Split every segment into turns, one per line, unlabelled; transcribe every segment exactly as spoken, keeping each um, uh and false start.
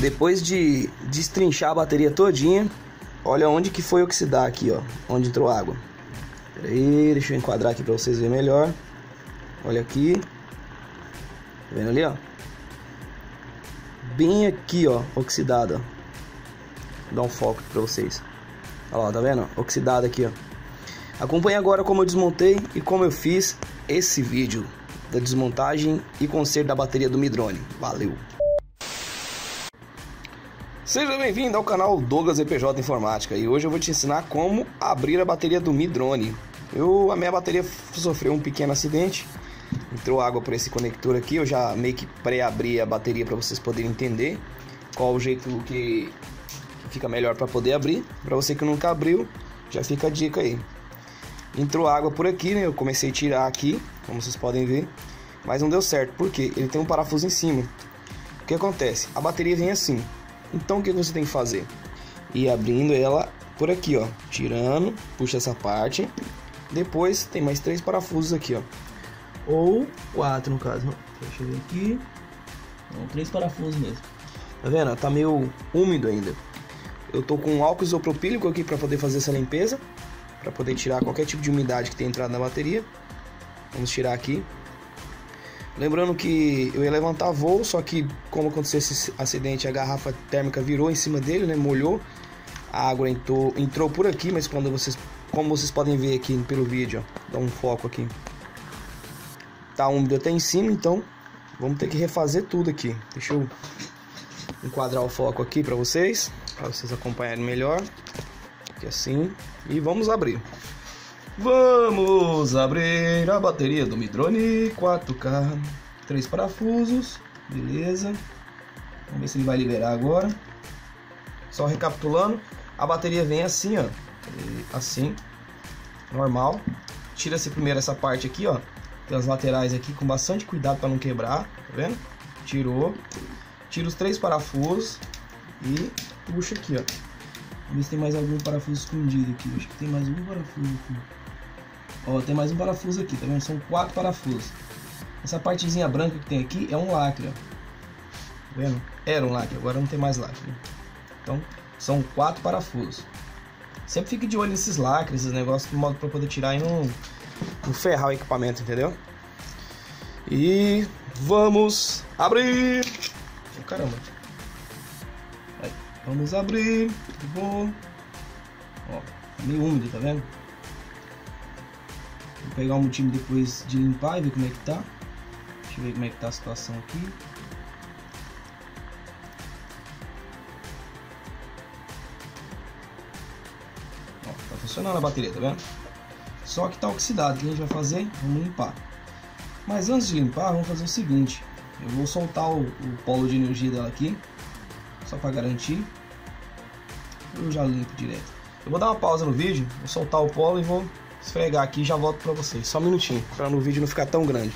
Depois de destrinchar a bateria todinha, olha onde que foi oxidar aqui, ó, onde entrou água. Pera aí, deixa eu enquadrar aqui pra vocês verem melhor. Olha aqui. Tá vendo ali, ó? Bem aqui, ó, oxidada. Vou dar um foco aqui pra vocês. Olha lá, tá vendo? Oxidada aqui, ó. Acompanhe agora como eu desmontei e como eu fiz esse vídeo da desmontagem e conserto da bateria do Midrone. Valeu! Seja bem-vindo ao canal Douglas E P J Informática, e hoje eu vou te ensinar como abrir a bateria do Midrone. Eu, a minha bateria sofreu um pequeno acidente, entrou água por esse conector aqui. Eu já meio que pré-abri a bateria para vocês poderem entender qual o jeito que, que fica melhor para poder abrir. Para você que nunca abriu, já fica a dica aí. Entrou água por aqui, né? Eu comecei a tirar aqui, como vocês podem ver, mas não deu certo, porque ele tem um parafuso em cima. O que acontece? A bateria vem assim. Então o que você tem que fazer? Ir abrindo ela por aqui, ó, tirando, puxa essa parte. Depois tem mais três parafusos aqui, ó, ou quatro no caso. Deixa eu ver aqui. Não, três parafusos mesmo. Tá vendo? Tá meio úmido ainda. Eu tô com álcool isopropílico aqui para poder fazer essa limpeza, para poder tirar qualquer tipo de umidade que tenha entrado na bateria. Vamos tirar aqui. Lembrando que eu ia levantar voo, só que como aconteceu esse acidente, a garrafa térmica virou em cima dele, né? Molhou. A água entrou, entrou por aqui, mas quando vocês, como vocês podem ver aqui pelo vídeo, ó, dá um foco aqui. Tá úmido até em cima, então vamos ter que refazer tudo aqui. Deixa eu enquadrar o foco aqui para vocês, para vocês acompanharem melhor. Aqui assim. E vamos abrir. Vamos abrir a bateria do Midrone quatro K. Três parafusos. Beleza. Vamos ver se ele vai liberar agora. Só recapitulando. A bateria vem assim, ó. Assim. Normal. Tira-se primeiro essa parte aqui, ó. Tem as laterais aqui com bastante cuidado para não quebrar. Tá vendo? Tirou. Tira os três parafusos. E puxa aqui, ó. Vamos ver se tem mais algum parafuso escondido aqui. Acho que tem mais um parafuso aqui. Ó, tem mais um parafuso aqui, tá vendo? São quatro parafusos. Essa partezinha branca que tem aqui é um lacre, ó. Tá vendo? Era um lacre, agora não tem mais lacre. Então, são quatro parafusos. Sempre fique de olho nesses lacres, esses negócios, de modo pra poder tirar e não, não ferrar o equipamento, entendeu? E vamos abrir! Oh, caramba! Aí, vamos abrir. Vou. Ó, tá meio úmido, tá vendo? Vou pegar um time depois de limpar e ver como é que tá. Deixa eu ver como é que tá a situação aqui. Ó, tá funcionando a bateria, tá vendo? Só que tá oxidado. O que a gente vai fazer? Vamos limpar. Mas antes de limpar, vamos fazer o seguinte. Eu vou soltar o, o polo de energia dela aqui, só para garantir. Eu já limpo direto. Eu vou dar uma pausa no vídeo, vou soltar o polo e vou esfregar aqui e já volto pra vocês. Só um minutinho, para no vídeo não ficar tão grande.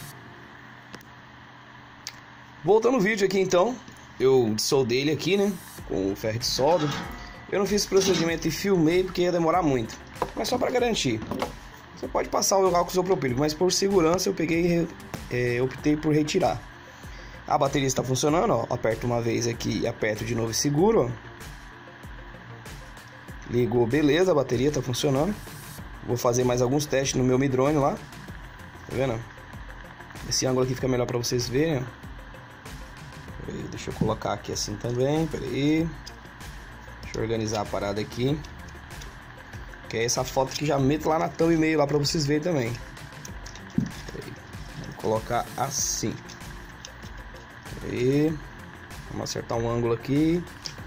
Voltando no vídeo aqui então, eu soldei ele aqui, né, com o ferro de solda. Eu não fiz esse procedimento e filmei porque ia demorar muito, mas só para garantir. Você pode passar o álcool isopropílico, mas por segurança eu peguei e é, optei por retirar. A bateria está funcionando, ó. Aperto uma vez aqui e aperto de novo e seguro, ó. Ligou, beleza, a bateria tá funcionando. Vou fazer mais alguns testes no meu Midrone lá. Tá vendo? Esse ângulo aqui fica melhor pra vocês verem, ó. Pera aí, deixa eu colocar aqui assim também. Pera aí. Deixa eu organizar a parada aqui. Que é essa foto que já meto lá na thumbnail lá pra vocês verem também. Pera aí. Vou colocar assim. Pera aí. Vamos acertar um ângulo aqui.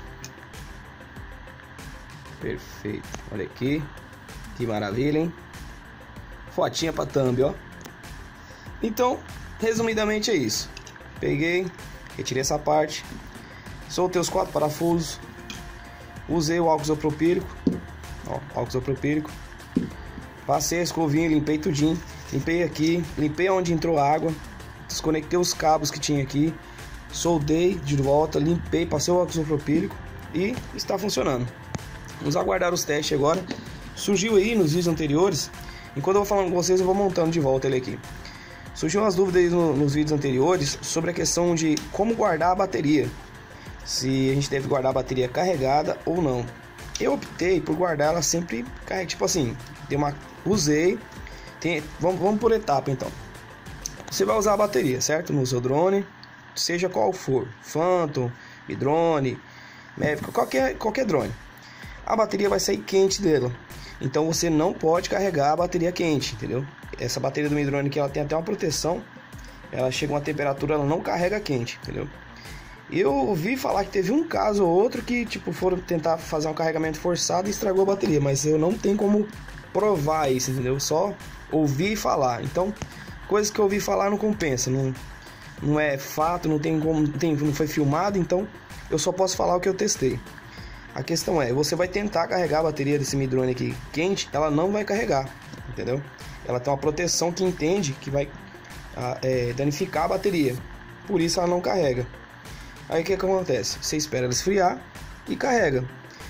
Perfeito, olha aqui, que maravilha, hein? Fotinha pra thumb, ó. Então, resumidamente é isso. Peguei, retirei essa parte, soltei os quatro parafusos, usei o álcool isopropílico, ó, álcool isopropílico, passei a escovinha, limpei tudinho, limpei aqui, limpei onde entrou água, desconectei os cabos que tinha aqui, soldei de volta, limpei, passei o álcool isopropílico e está funcionando. Vamos aguardar os testes agora. Surgiu aí nos vídeos anteriores, enquanto eu vou falando com vocês, eu vou montando de volta ele aqui. Surgiu umas dúvidas aí no, nos vídeos anteriores sobre a questão de como guardar a bateria. se a gente deve guardar a bateria carregada ou não. Eu optei por guardar ela sempre carregada, tipo assim, dei uma, usei, tem, vamos, vamos por etapa então. Você vai usar a bateria, certo? No seu drone, seja qual for, Phantom, Midrone, Mavic, qualquer, qualquer drone. A bateria vai sair quente dela, então você não pode carregar a bateria quente, entendeu? Essa bateria do Midrone aqui, ela tem até uma proteção, ela chega a uma temperatura, ela não carrega quente, entendeu? Eu ouvi falar que teve um caso ou outro que tipo foram tentar fazer um carregamento forçado e estragou a bateria, mas eu não tenho como provar isso, entendeu? Só ouvi falar. Então, coisas que eu ouvi falar não compensa, não, não é fato, não tem como, não, tem, não foi filmado, então eu só posso falar o que eu testei. A questão é, você vai tentar carregar a bateria desse Midrone aqui quente, ela não vai carregar, entendeu? Ela tem uma proteção que entende que vai é, danificar a bateria, por isso ela não carrega. Aí o que, que acontece? Você espera ela esfriar e carrega.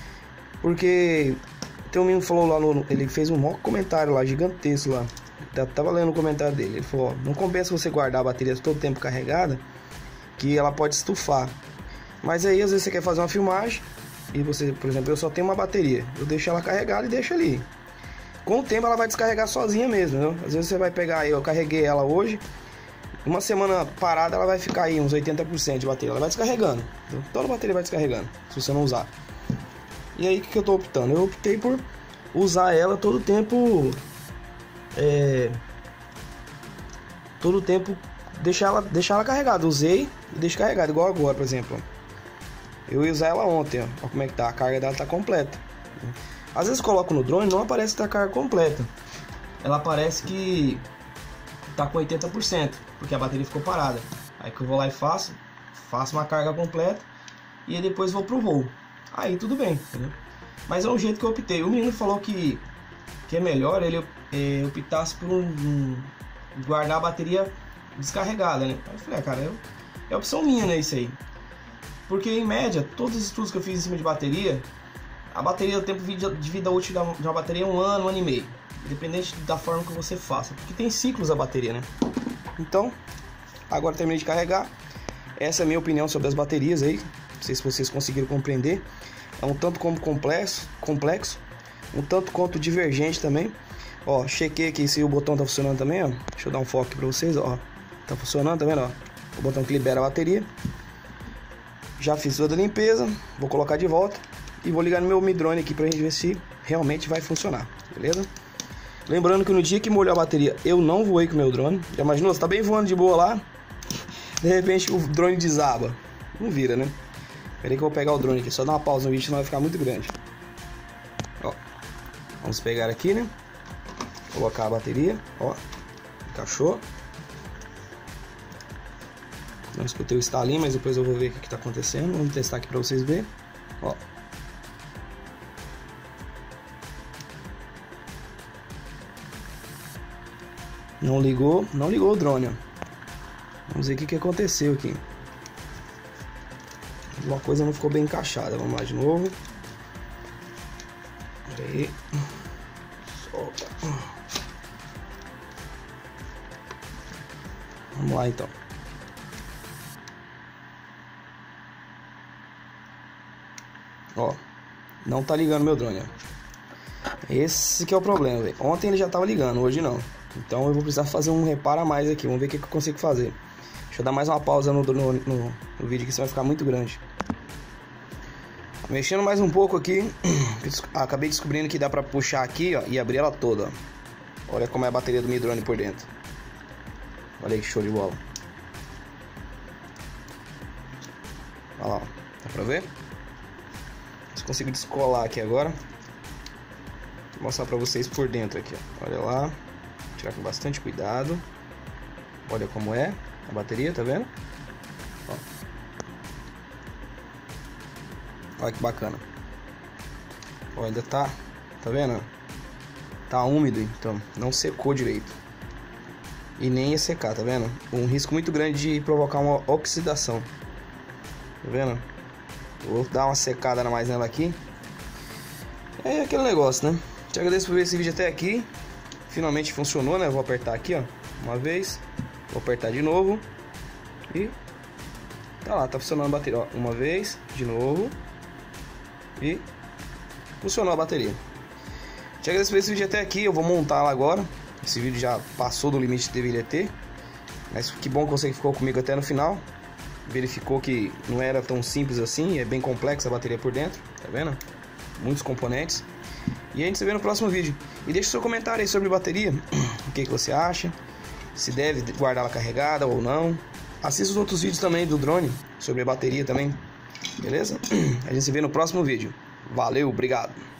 Porque tem um menino que falou lá, no, ele fez um maior comentário lá, gigantesco lá. Tava lendo o comentário dele. Ele falou: ó, não compensa você guardar a bateria todo o tempo carregada, que ela pode estufar. Mas aí às vezes você quer fazer uma filmagem e você, por exemplo, eu só tenho uma bateria, eu deixo ela carregada e deixo ali. Com o tempo ela vai descarregar sozinha mesmo, entendeu? Às vezes você vai pegar aí, eu carreguei ela hoje. Uma semana parada ela vai ficar aí uns oitenta por cento de bateria, ela vai descarregando, entendeu? Toda a bateria vai descarregando, se você não usar. E aí o que, que eu tô optando? Eu optei por usar ela todo o tempo, é, todo o tempo deixar ela, deixar ela carregada. Usei e deixo carregada, igual agora, por exemplo. Eu ia usar ela ontem, ó, ó como é que tá, a carga dela tá completa. Às vezes eu coloco no drone, não aparece que tá a carga completa, ela aparece que tá com oitenta por cento, porque a bateria ficou parada. Aí que eu vou lá e faço, faço uma carga completa e aí depois vou pro voo. Aí tudo bem, entendeu? Mas é um jeito que eu optei. O menino falou que, que é melhor ele é, optasse por um, um, guardar a bateria descarregada, né? Aí eu falei, ah, cara, eu, é opção minha, né, isso aí. Porque em média, todos os estudos que eu fiz em cima de bateria, a bateria, o tempo de vida útil de uma bateria é um ano, um ano e meio. Independente da forma que você faça, porque tem ciclos a bateria, né? Então, agora terminei de carregar. Essa é a minha opinião sobre as baterias aí. Não sei se vocês conseguiram compreender. É um tanto como complexo, complexo, um tanto quanto divergente também. Ó, chequei aqui se o botão tá funcionando também, ó. Deixa eu dar um foco aqui pra vocês, ó. Tá funcionando, tá vendo, ó? O botão que libera a bateria. Já fiz toda a limpeza, vou colocar de volta e vou ligar no meu Midrone aqui pra gente ver se realmente vai funcionar, beleza? Lembrando que no dia que molhou a bateria, eu não voei com o meu drone. Já imaginou? Você tá bem voando de boa lá, de repente o drone desaba. Não vira, né? Peraí que eu vou pegar o drone aqui, só dar uma pausa no vídeo, senão vai ficar muito grande. Ó, vamos pegar aqui, né? Colocar a bateria, ó, encaixou. Não escutei o estalinho, mas depois eu vou ver o que está acontecendo. Vamos testar aqui para vocês verem. Ó. Não ligou, não ligou o drone, ó. Vamos ver o que, que aconteceu aqui. Uma coisa não ficou bem encaixada. Vamos lá de novo. Pera aí. Solta. Vamos lá então. Ó, não tá ligando meu drone, ó. Esse que é o problema, velho. Ontem ele já tava ligando, hoje não. Então eu vou precisar fazer um reparo a mais aqui. Vamos ver o que, que eu consigo fazer. Deixa eu dar mais uma pausa no, no, no, no vídeo, que senão vai ficar muito grande. Mexendo mais um pouco aqui. Acabei descobrindo que dá pra puxar aqui, ó, e abrir ela toda, ó. Olha como é a bateria do Midrone por dentro. Olha aí que show de bola. Olha lá, ó. Dá pra ver? Se consigo descolar aqui agora. Vou mostrar pra vocês por dentro aqui, ó. Olha lá. Tirar com bastante cuidado. Olha como é a bateria, tá vendo? Ó. Olha que bacana. Ó, ainda tá, tá vendo? Tá úmido, então não secou direito. E nem ia secar, tá vendo? Um risco muito grande de provocar uma oxidação. Tá vendo? Vou dar uma secada mais nela aqui. É aquele negócio, né? Te agradeço por ver esse vídeo até aqui. Finalmente funcionou, né? Vou apertar aqui, ó, uma vez. Vou apertar de novo. E Olha lá, tá funcionando a bateria. Ó, uma vez, de novo. E funcionou a bateria. Te agradeço por esse vídeo até aqui. Eu vou montá-la agora. Esse vídeo já passou do limite que deveria ter. Mas que bom que você ficou comigo até no final. Verificou que não era tão simples assim. É bem complexa a bateria por dentro. Tá vendo? Muitos componentes. E a gente se vê no próximo vídeo. E deixa seu comentário aí sobre bateria. O que, que você acha? Se deve guardá-la carregada ou não. Assista os outros vídeos também do drone. Sobre a bateria também. Beleza? A gente se vê no próximo vídeo. Valeu, obrigado.